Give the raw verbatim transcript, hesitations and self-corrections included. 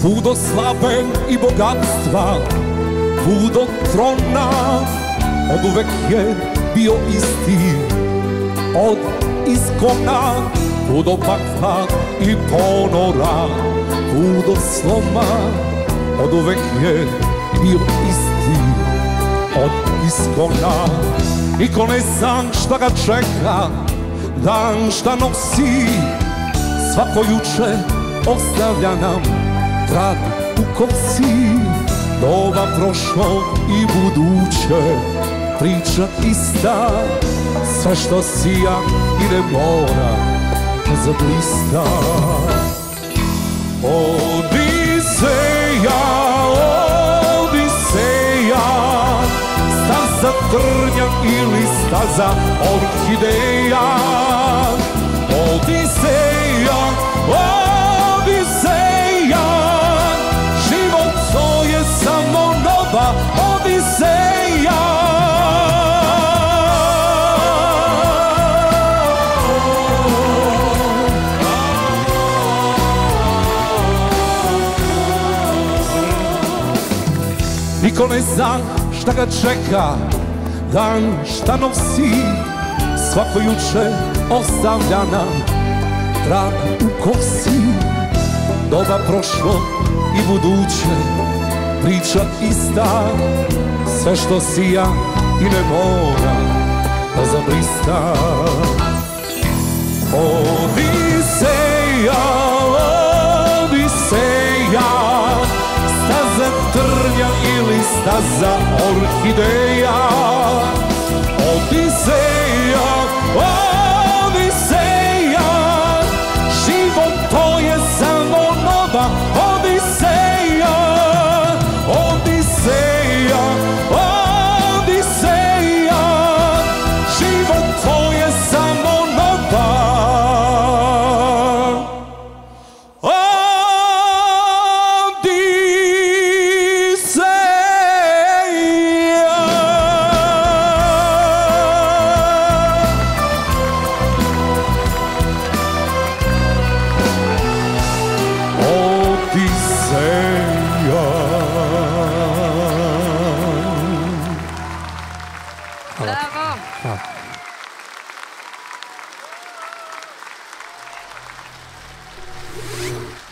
Put do slave i bogatstva, put do trona, od uvek je bio isti, od iskona. Put do pakla i ponora, put do sloma, od uvek je bio isti, od iskona. Niko ne zna šta ga čeka, dan šta nosi, svako juče ostavlja nam trag u kosi. Doba prošlog i buduće, priča ista, sve što sija i ne mora zablista. Odiseja, Odiseja, staza trnja ili staza orhideja. Odiseja, Odiseja, život to je samo nova Odiseja. Niko ne zna šta ga čeka, dan šta nosi, svako juče ostavlja nam trag u kosi. Doba prošlo i buduće, priča ista, sve što sija i ne mora da zablista. Odiseja, Odiseja, staza trnja ili staza orhideja. Odiseja, Odiseja, život to je samo nova Odiseja. Odiseja, Odiseja, život to je samo nova Bravo!